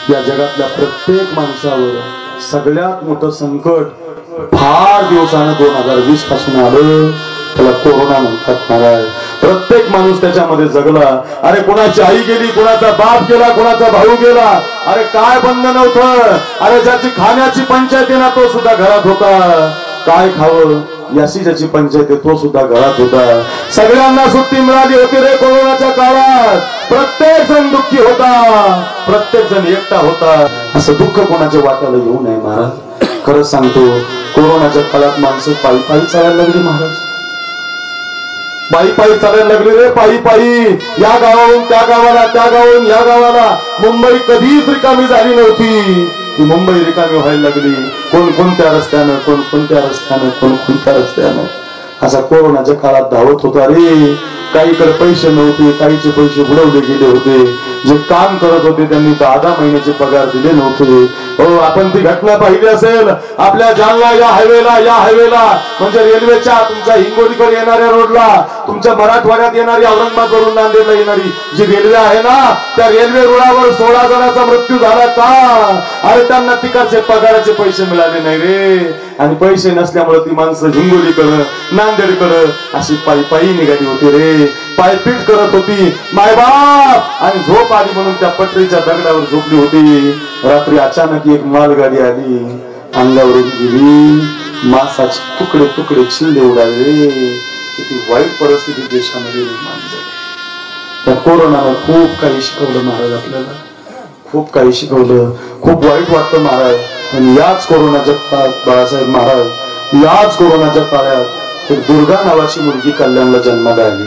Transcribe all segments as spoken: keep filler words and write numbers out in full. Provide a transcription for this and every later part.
या जगातल्या प्रत्येक माणसावर सगळ्यात मोठं संकट फार दिवसानं दोन हजार वीस पासून आलं, त्याला कोरोना म्हणतात महाराज. प्रत्येक माणूस त्याच्यामध्ये जगला. अरे कोणाची आई गेली, कोणाचा बाप गेला, कोणाचा भाऊ गेला. अरे काय बंद नव्हतं. अरे ज्याची खाण्याची पंचायत ना तो सुद्धा घरात होता. काय खावं याची ज्याची पंचायत तो सुद्धा घरात होता. सगळ्यांना सुट्टी मिळाली होती रे कोरोनाच्या काळात. प्रत्येक जण दुःखी होता, प्रत्येक जण एकटा होता. असं दुःख कोणाच्या वाट्याला येऊ नये महाराज. खरंच सांगतो, कोरोनाच्या काळात माणसं पायी पायी चालायला लागली महाराज. पायी पायी चालायला लागले रे, पायी पायी. या गावाहून त्या गावाला, त्या गावाहून या गावाला. मुंबई कधीच रिकामी झाली नव्हती, ती मुंबई रिकामी व्हायला लागली. कोण कोणत्या रस्त्यानं, कोण कोणत्या रस्त्यानं, कोण कोणत्या रस्त्यानं असा कोरोनाच्या काळात धावत होता रे. काहीकडे पैसे नव्हते, काहीचे पैसे बुडवले गेले होते. जे काम करत होते त्यांनी दहा दहा महिन्याचे पगार दिले नव्हते. हो, आपण ती घटना पाहिली असेल. आपल्या जालना या हायवेला, या हायवेला म्हणजे रेल्वेच्या तुमच्या हिंगोलीकडे येणाऱ्या रोडला, तुमच्या मराठवाड्यात येणारी, औरंगाबाद वरून नांदेडला येणारी जी रेल्वे आहे ना, त्या रेल्वे रुळावर सोळा जणांचा मृत्यू झाला का? अरे त्यांना तिकडचे पगाराचे पैसे मिळाले नाही रे. आणि पैसे नसल्यामुळे ती माणसं हिंगोलीकडं, नांदेडकडं अशी पायी पायी निघाली होती रे. पायपीट करत होती मायबाप. आणि झोप आली म्हणून त्या पटरीच्या दगडावर झोपली होती. रात्री अचानक एक मालगाडी आली, अंगावरून गेली. मांसाचे तुकडे तुकडे छिल्ले उडाले. किती वाईट परिस्थिती देशामध्ये निर्माण झाली. त्या कोरोनानं खूप काही शिकवलं महाराज आपल्याला, खूप काही शिकवलं. खूप वाईट वाटतं महाराज. पण याच कोरोनाच्या काळात बाळासाहेब महाराज, याच कोरोनाच्या काळात एक दुर्गा नावाची मुलगी कल्याणला जन्माला आली.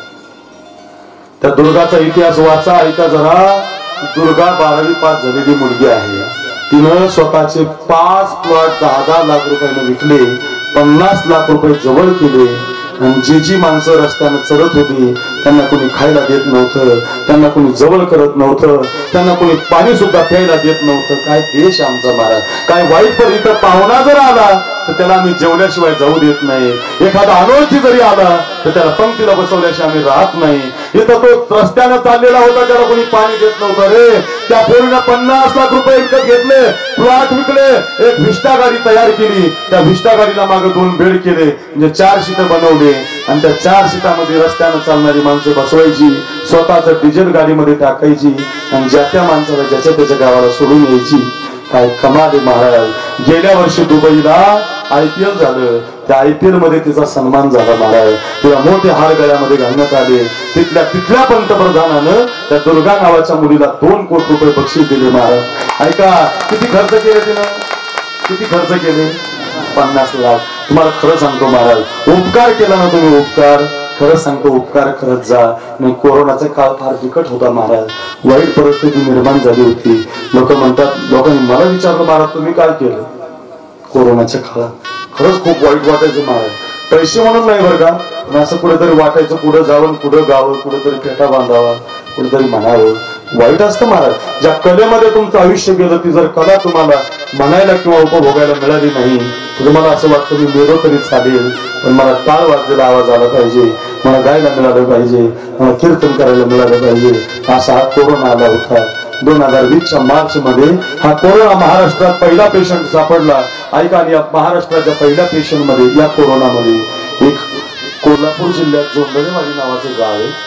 त्या दुर्गाचा इतिहास वाचा, ऐका जरा. दुर्गा बारावी पास झालेली मुलगी आहे. तिनं स्वतःचे पाच प्लॉट दहा दहा लाख रुपयाने विकले, पन्नास लाख रुपये जवळ केले. आणि जी जी माणसं रस्त्यानं चढत होती त्यांना कोणी खायला देत नव्हतं, त्यांना कोणी जवळ करत नव्हतं, त्यांना कोणी पाणी सुद्धा प्यायला देत नव्हतं. काय देश आमचा महाराज. काय वाईट पर इथं पाहुणा जर आला तर त्याला आम्ही जेवल्याशिवाय जाऊ देत नाही. एखादा अनोळखी जरी आला तर त्याला पंक्तीला बसवल्याशिवाय आम्ही राहत नाही. इथं तो रस्त्यानं चाललेला होता, त्याला कोणी पाणी देत नव्हतं रे. त्या पोरीनं पन्नास लाख रुपये विकत घेतले, प्लॉट विकले, एक व्हिस्टा गाडी तयार केली. त्या व्हिस्टा गाडीला मागे दोन बेड केले, म्हणजे चार सीटं बनवले. आणि त्या चार सीटामध्ये रस्त्यानं चालणारी माणसं बसवायची, स्वतःच डिझेल गाडीमध्ये टाकायची आणि ज्या त्या माणसाला ज्याच्या त्याच्या गावाला सोडून यायची. काय कमाल आहे महाराज. गेल्या वर्षी दुबईला आयपीएल झालं, त्या आयपीएल मध्ये तिचा सन्मान झाला महाराज. तिला मोठे हार गळ्यामध्ये घालण्यात आले. तिथल्या तिथल्या पंतप्रधानानं त्या दुर्गा नावाच्या मुलीला दोन कोटी रुपये बक्षीस दिले महाराज. ऐका किती खर्च केले तिनं, किती खर्च केले? पन्नास लाख. तुम्हाला खरं सांगतो महाराज, उपकार केला ना तुम्ही, उपकार. खरंच सांगतो, उपकार करत जा. नाही, कोरोनाचा काळ फार बिकट होता महाराज. वाईट परिस्थिती निर्माण झाली होती. लोक म्हणतात, लोकांनी मला विचारलं महाराज तुम्ही काय केलं कोरोनाच्या काळात? खरंच खूप वाईट वाटायचं महाराज. पैसे म्हणून नाही बरं का, पण असं कुठेतरी वाटायचं, पुढे जावं, पुढे गावं, कुठेतरी फेटा बांधावा, कुठेतरी म्हणावं. वाईट असतं महाराज. ज्या कलेमध्ये तुमचं आयुष्य गेलं, ती जर कला तुम्हाला म्हणायला किंवा उपभोगायला मिळाली नाही तर तुम्हाला असं वाटतं मी मेलो तरी चालेल, पण मला टाळ वाजलेला आवाज आला पाहिजे, मला गायला मिळालं पाहिजे, मला कीर्तन करायला मिळालं पाहिजे. असा हा कोरोना आला होता. दोन हजार वीसच्या मार्च मध्ये हा कोरोना महाराष्ट्रात पहिला पेशंट सापडला. ऐका, आणि या महाराष्ट्राच्या पहिल्या पेशंट मध्ये, या कोरोनामध्ये एक कोल्हापूर जिल्ह्यात जोंधळेवाडी नावाचं गाव आहे.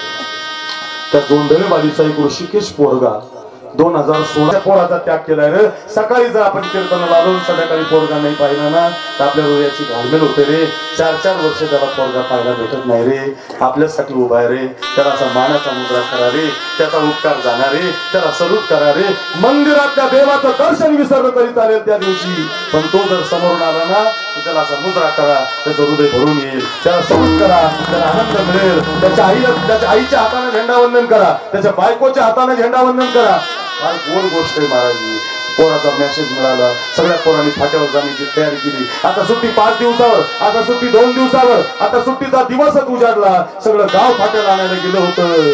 त्या जोंधळेवाडीचा एक ऋषिकेश पोरगा दोन हजार सोळा पोराचा त्याग केलाय रे. सकाळी जर आपण कीर्तनाला आलो, संध्याकाळी पोरगा नाही पाहिला ना तर आपल्या हृदयाची घालमेल होते रे. चार चार वर्ष त्याला पोरगा पाहायला भेटत नाही रे. आपल्यासाठी उभा आहे रे. त्याला असा मानाचा मुद्रा करा रे, त्याचा उपकार जाणार रे, त्याला सलूट करा रे. मंदिरातल्या देवाचं दर्शन विसरलं तरी चालेल त्या दिवशी, पण तो जर समोरून आला ना तर त्याला असा मुद्रा करा, त्याचं हृदय भरून येईल. त्याला सलूट करा, त्याला आनंद मिळेल. त्याच्या आईला, त्याच्या आईच्या हाताने झेंडावंदन करा, त्याच्या बायकोच्या हाताने झेंडावंदन करा. फार गोड गोष्ट आहे महाराजी. पोराचा मेसेज मिळाला, सगळ्या पोरांनी फाट्यावर जाण्याची तयारी केली. आता सुट्टी पाच दिवसावर, आता सुट्टी दोन दिवसावर, आता सुट्टीचा दिवसच उजाडला. सगळं गाव फाट्याला आणायला गेलं होतं.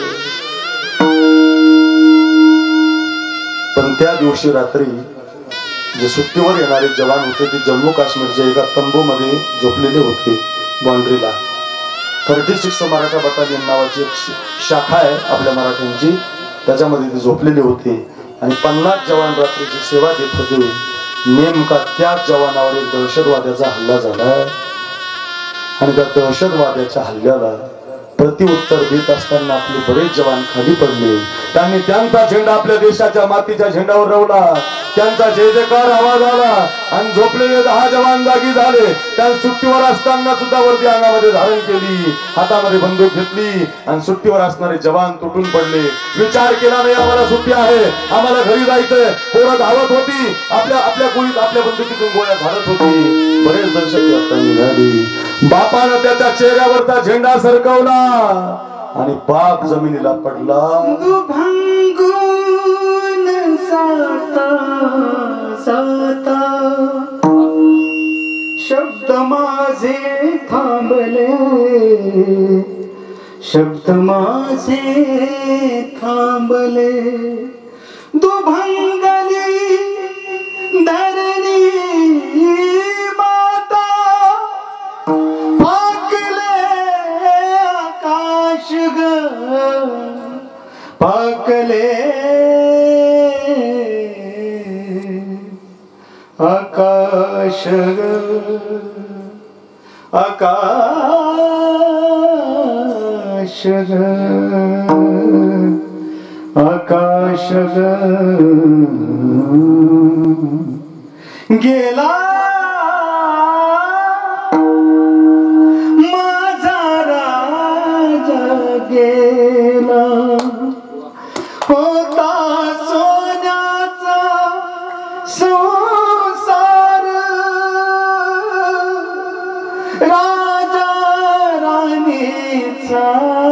पण त्या दिवशी रात्री जे सुट्टीवर येणारे जवान होते ते जम्मू काश्मीरच्या एका तंबूमध्ये झोपलेले होते. बाउंड्रीला थर्टी सिक्स मराठा बटालियन नावाची एक शाखा आहे आपल्या मराठ्यांची, त्याच्यामध्ये ते झोपलेले होते. आणि पन्नास जवान रात्रीची सेवा देत होते. नेमका त्याच जवानावर एक दहशतवाद्याचा हल्ला झाला आणि त्या दहशतवाद्याच्या हल्ल्याला प्रत्युत्तर देत असताना आपले बरेच जवान खाली पडले. त्यांनी त्यांचा झेंडा आपल्या देशाच्या मातीच्या झेंड्यावर रोवला. त्यांचा जय जयकार आवाज आला आणि झोपलेले दहा जवान जागी झाले. त्या सुट्टीवर असताना सुद्धा वर्दी अंगामध्ये धारण केली, हातामध्ये बंदूक घेतली आणि सुट्टीवर असणारे जवान तुटून पडले. विचार केला नाही आम्हाला सुट्टी आहे, आम्हाला घरी जायचंय. पोरं धावत होती, आपल्या आपल्या गोळीत आपल्या बंदुकीतून गोळ्या झाडत होती. बरेच दहशती आता निघाली. बापानं त्याच्या चेहऱ्यावरचा झेंडा सरकवला आणि बाप जमिनीला पडला. साता साता शब्द माझे थांबले, शब्द माझे थांबले. दुभंगली धरणी माता, पाकले आकाश ग, पाकले आकाश ग, आकाश ग, आकाश ग. गेला माझा राजा गेला, होता सोन्याचा संसार. राजा राणीचा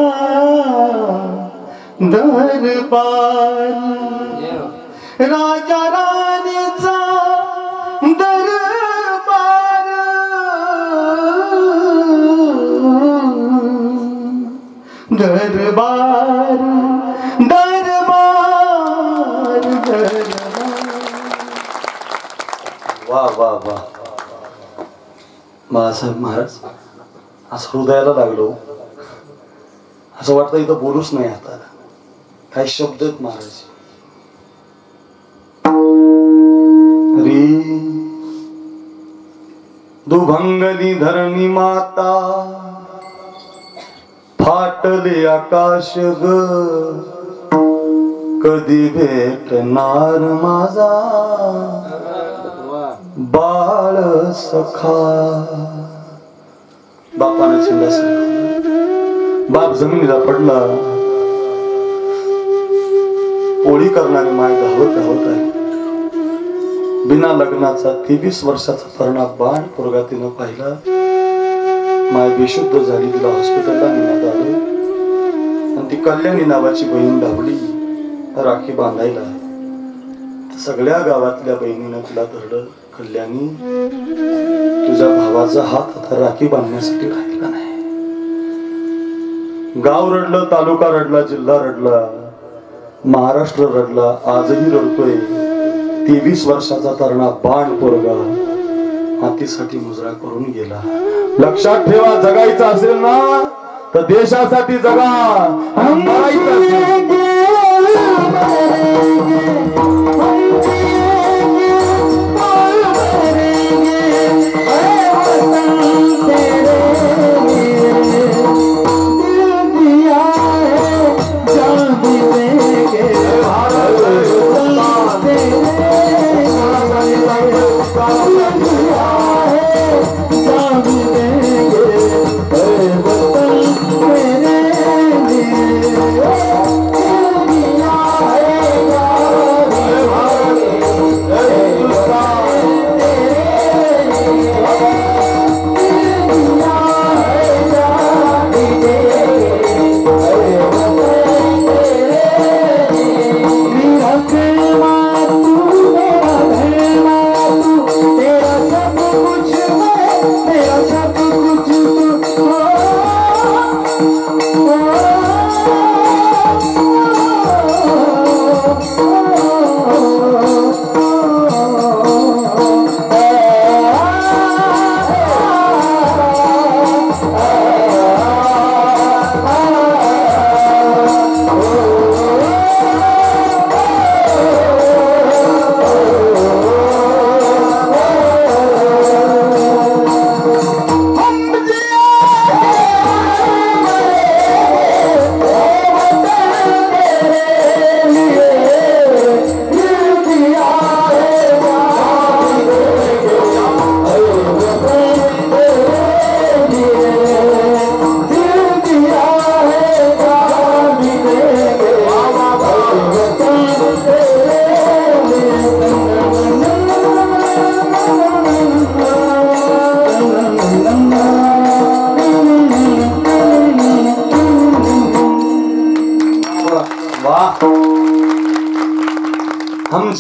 दरबार, राजा राणीचा दरबार. दरबार दरबार दरबार. वा वा वा. बाळासाहेब महाराज असं हृदयाला लागलो. असं वाटतं इथं बोलूच नाही आता. काही शब्द आहेत महाराज. री दुभंगली धरणी माता, फाटले आकाश ग, कधी भेटणार माझा बाळ सखा. बापाने झेंडा सरकवला. बाप जमिनीला पडला. पोळी करणारी माय धावत धावत आहे. बिना लग्नाचा तेवीस वर्षाचा तरुणा बाण पोरगा तिनं पाहिला. माय बेशुद्ध झाली. तिला हॉस्पिटलला नेण्यात आलं आणि ती कल्याणी नावाची बहीण धावली राखी बांधायला. सगळ्या गावातल्या बहिणीनं तिला धरलं. कल्याणी, तुझ्या भावाचा हात आता राखी बांधण्यासाठी राहिला नाही. गाव रडलं, तालुका रडला, जिल्हा रडला, महाराष्ट्र रडला, आजही रडतोय. तेवीस वर्षाचा तरुणा बाण पोरगा हातीसाठी मुजरा करून गेला. लक्षात ठेवा, जगायचं असेल ना तर देशासाठी जगा. मरायचं असेल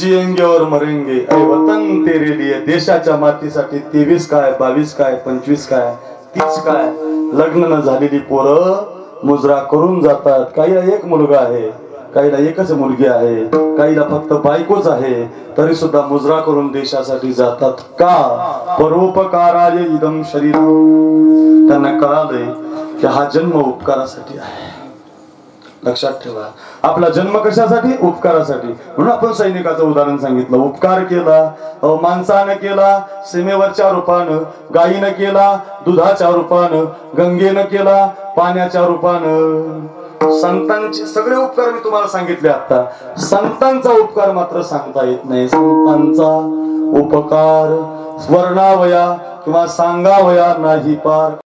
जिएंगे और मरेंगे अरे वतन तेरे लिए. देशाच्या मातीसाठी तेवीस काय बावीस काय पंचवीस काय तीस काय लग्न न झालेली पोरं मुजरा करून जातात. काहीला एक मुलगा आहे, काहीला एकच मुलगी आहे, काहीला फक्त बायकोच आहे, तरी सुद्धा मुजरा करून देशासाठी जातात. का? परोपकाराय इदम शरीर. त्यांना कळालंय की हा जन्म उपकारासाठी आहे. लक्षात ठेवा, आपला जन्म कशासाठी? उपकारासाठी. म्हणून आपण सैनिकाचं उदाहरण सांगितलं. उपकार केला, माणसानं केला, सीमेवरच्या रूपानं, गायीनं केला, दुधाच्या रूपानं, गंगेनं केला, पाण्याच्या रूपानं. संतांचे सगळे उपकार मी तुम्हाला सांगितले. आता संतांचा उपकार मात्र सांगता येत नाही. संतांचा उपकार वर्णावया किंवा सांगावया नाही पार.